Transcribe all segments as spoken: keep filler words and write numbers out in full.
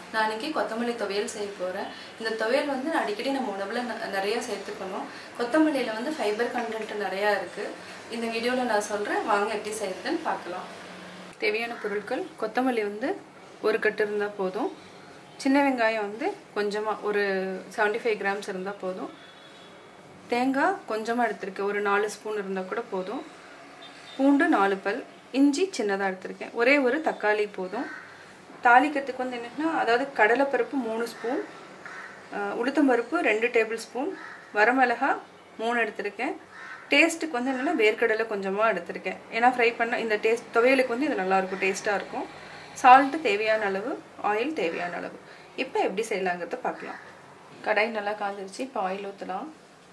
நான் இன்னைக்கு கொத்தமல்லி துவையல் செய்ய போகிறேன். இந்த துவையல் வந்து அடிக்கடி நம்ம உணவில் நிறைய சேர்த்துக்கணும். கொத்தமல்லியில் வந்து ஃபைபர் கண்டென்ட் நிறையா இருக்குது. இந்த வீடியோவில் நான் சொல்கிறேன், வாங்க எப்படி செய்கிறதுன்னு பார்க்கலாம். தேவையான பொருட்கள்: கொத்தமல்லி வந்து ஒரு கட்டு இருந்தால் போதும். சின்ன வெங்காயம் வந்து கொஞ்சமாக ஒரு செவன்ட்டி ஃபைவ் கிராம்ஸ் இருந்தால் போதும். தேங்காய் கொஞ்சமாக எடுத்திருக்கேன், ஒரு நாலு ஸ்பூன் இருந்தால் கூட போதும். பூண்டு நாலு பல், இஞ்சி சின்னதாக எடுத்திருக்கேன். ஒரே ஒரு தக்காளி போதும். தாளிக்கிறதுக்கு வந்து என்னென்னா, அதாவது கடலைப்பருப்பு மூணு ஸ்பூன், உளுத்தம்பருப்பு ரெண்டு டேபிள் ஸ்பூன், வரமிளகா மூணு எடுத்திருக்கேன். டேஸ்ட்டுக்கு வந்து என்னென்னா வேர்க்கடலை கொஞ்சமாக எடுத்திருக்கேன். ஏன்னா ஃப்ரை பண்ண இந்த டேஸ்ட் துவையலுக்கு வந்து இது நல்லாயிருக்கும், டேஸ்ட்டாக இருக்கும். சால்ட்டு தேவையான அளவு, ஆயில் தேவையான அளவு. இப்போ எப்படி செய்யலாங்கிறத பார்க்கலாம். கடாய் நல்லா காஞ்சிருச்சு. இப்போ ஆயில் ஊற்றலாம்.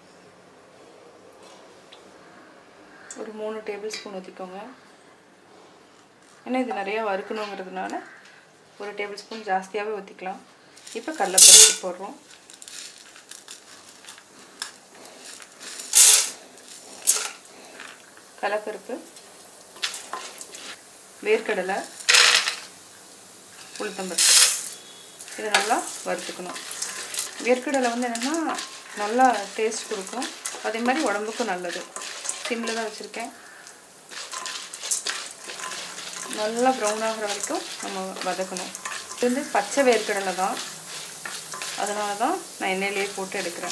ஒரு மூணு டேபிள் ஸ்பூன் ஊற்றிக்கோங்க. ஏன்னா இது நிறையா வறுக்கணுங்கிறதுனால ஒரு டேபிள் ஸ்பூன் ஜாஸ்தியாகவே ஊற்றிக்கலாம். இப்போ கடலைப்பருப்பு போடுறோம். கடலைப்பருப்பு, வேர்க்கடலை, உளுத்தம்பருப்பு இதை நல்லா வறுத்துக்கணும். வேர்க்கடலை வந்து என்னென்னா நல்லா டேஸ்ட் கொடுக்கும், அதே மாதிரி உடம்புக்கும் நல்லது. சிம்மில் தான் வச்சுருக்கேன். நல்லா ப்ரௌன் ஆகிற வரைக்கும் நம்ம வதக்கணும். இது வந்து பச்சை வேர்க்கடலை தான், அதனால தான் நான் எண்ணெயிலேயே போட்டு எடுக்கிறேன்.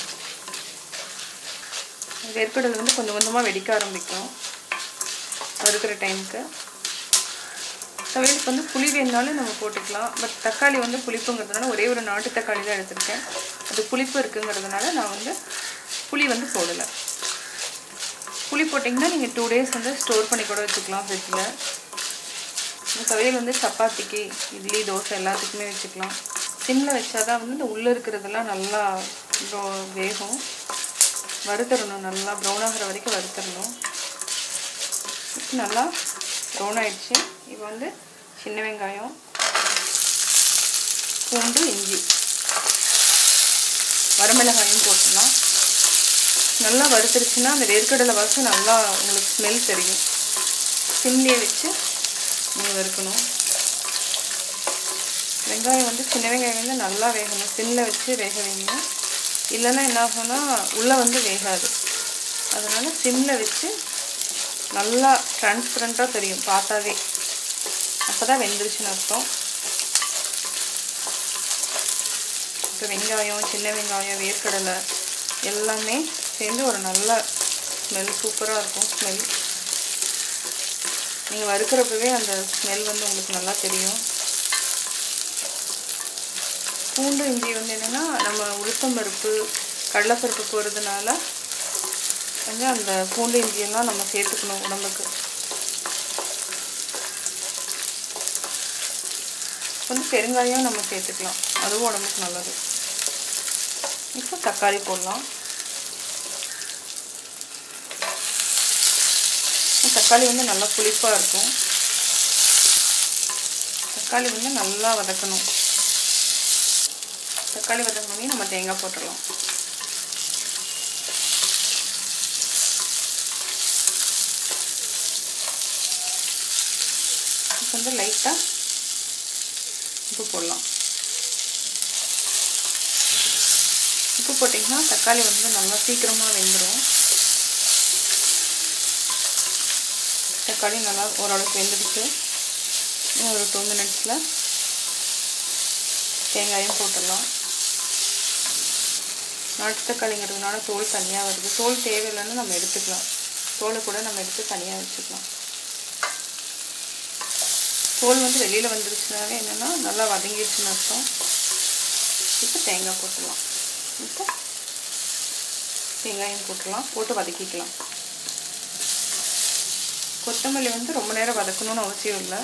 வேர்க்கடலை வந்து கொஞ்சம் கொஞ்சமாக வெடிக்க ஆரம்பிக்கும் வறுக்கிற டைமுக்கு. துவையலுக்கு வந்து புளி வேணுனாலும் நம்ம போட்டுக்கலாம். பட் தக்காளி வந்து புளிப்புங்கிறதுனால ஒரே ஒரு நாட்டு தக்காளி தான் எடுத்திருக்கேன். அது புளிப்பு இருக்குங்கிறதுனால நான் வந்து புளி வந்து போடலை. புளி போட்டிங்கன்னா நீங்கள் டூ டேஸ் வந்து ஸ்டோர் பண்ணி கூட வச்சுக்கலாம் ஃப்ரிட்ஜில். இந்த துவையல் வந்து சப்பாத்திக்கு, இட்லி, தோசை எல்லாத்துக்குமே வச்சுக்கலாம். சிம்மில் வச்சா தான் வந்து இந்த உள்ளே இருக்கிறதெல்லாம் நல்லா வேகும். வறுத்தரணும், நல்லா ப்ரௌன் ஆகிற வரைக்கும் வறுத்தரணும். இப்போ நல்லா ப்ரௌன் ஆகிடுச்சு. இப்போ வந்து சின்ன வெங்காயம், பூண்டு, இஞ்சி, வரமிளகாயும் போட்டுடலாம். நல்லா வறுத்துருச்சுன்னா அந்த வேர்க்கடலை வாசம் நல்லா உங்களுக்கு ஸ்மெல் தெரியும். சிம்லேயே வச்சு நீங்கள் வறுக்கணும். வெங்காயம் வந்து சின்ன வெங்காயம் வந்து நல்லா வேகணும். சிம்மில் வச்சு வேக வைங்க, இல்லைன்னா என்ன ஆகும்னா உள்ளே வந்து வேகாது. அதனால் சிம்மில் வச்சு நல்லா டிரான்ஸ்பரண்ட்டாக தெரியும் பார்த்தாவே, அப்போ தான் வெந்துருச்சுன்னு அர்த்தம். இப்போ வெங்காயம், சின்ன வெங்காயம், வேர்க்கடலை எல்லாமே சேர்ந்து ஒரு நல்ல ஸ்மெல், சூப்பராக இருக்கும் ஸ்மெல். நீங்கள் வறுக்கிறப்பவே அந்த ஸ்மெல் வந்து உங்களுக்கு நல்லா தெரியும். பூண்டு, இஞ்சி வந்து என்னென்னா நம்ம உளுத்தம்பருப்பு, கடலைப்பருப்பு போடுறதுனால வந்து அந்த பூண்டு இஞ்சியெல்லாம் நம்ம சேர்த்துக்கணும் உடம்புக்கு. வந்து பெருங்காயம் நம்ம சேர்த்துக்கலாம், அதுவும் உடம்புக்கு நல்லது. இப்போ தக்காளி போடலாம். தக்காளி வந்து நல்லா புளிப்பாக இருக்கும். தக்காளி வந்து நல்லா வதக்கணும். தக்காளி வதக்கணுன்னே நம்ம தேங்காய் போட்டுடலாம். இப்போ வந்து லைட்டாக உப்பு போடலாம். உப்பு போட்டிங்கன்னா தக்காளி வந்து நல்லா சீக்கிரமாக வெந்துடும். தக்காளி நல்லா ஓரளவுக்கு வெந்துடுச்சு. இன்னும் ஒரு டூ மினிட்ஸில் தேங்காயும் போட்டுடலாம். நாட்டு தக்காளிங்கிறதுனால தோல் தனியாக வருது. தோல் தேவையில்லைன்னு நம்ம எடுத்துக்கலாம். தோலை கூட நம்ம எடுத்து தனியாக வச்சுக்கலாம். தோல் வந்து வெளியில் வந்துடுச்சுனாவே என்னென்னா நல்லா வதங்கிடுச்சுன்னு அர்த்தம். இப்போ தேங்காய் போட்டுடலாம். இப்போ தேங்காயும் போட்டுடலாம், போட்டு வதக்கிக்கலாம். கொத்தமல்லி வந்து ரொம்ப நேரம் வதக்கணும்னு அவசியம் இல்லை.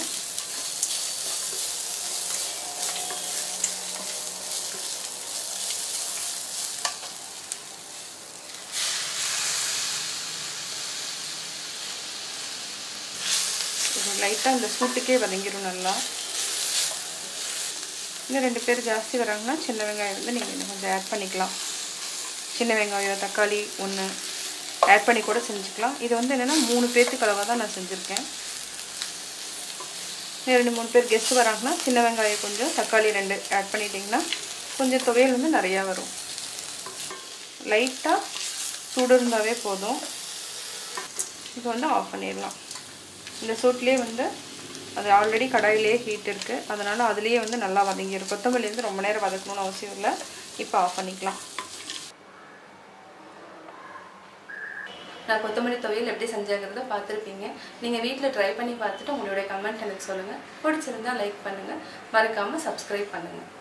லைட்டாக இந்த சூட்டுக்கே வதங்கிடும் நல்லா. இன்னும் ரெண்டு பேர் ஜாஸ்தி வராங்கன்னா சின்ன வெங்காயம் வந்து நீங்கள் இன்னும் கொஞ்சம் ஆட் பண்ணிக்கலாம். சின்ன வெங்காயம், தக்காளி ஒன்று ஆட் பண்ணி கூட செஞ்சுக்கலாம். இது வந்து என்னென்னா மூணு பேர்த்துக்கு அளவாக தான் நான் செஞ்சுருக்கேன். ரெண்டு மூணு பேர் கெஸ்ட் வராங்கன்னா சின்ன வெங்காயம் கொஞ்சம் தக்காளி ரெண்டு ஆட் பண்ணிட்டிங்கன்னா கொஞ்சம் துவையல் வந்து நிறையா வரும். லைட்டாக சூடு இருந்தாவே போதும். இப்போ வந்து ஆஃப் பண்ணிடலாம். இந்த சூட்லேயே வந்து அது ஆல்ரெடி கடாயிலே ஹீட் இருக்குது, அதனால் அதுலேயே வந்து நல்லா வதங்கிடும். கொத்தமல்லி வந்து ரொம்ப நேரம் வதக்கணும்னு அவசியம் இல்லை. இப்போ ஆஃப் பண்ணிக்கலாம். நான் கொத்தமல்லி துவையல் எப்படி செஞ்சாங்கிறத பார்த்துருப்பீங்க. நீங்கள் வீட்டில் ட்ரை பண்ணி பார்த்துட்டு உங்களுடைய கமெண்ட் எனக்கு சொல்லுங்கள். பிடிச்சிருந்தால் லைக் பண்ணுங்கள், மறக்காமல் சப்ஸ்கிரைப் பண்ணுங்கள்.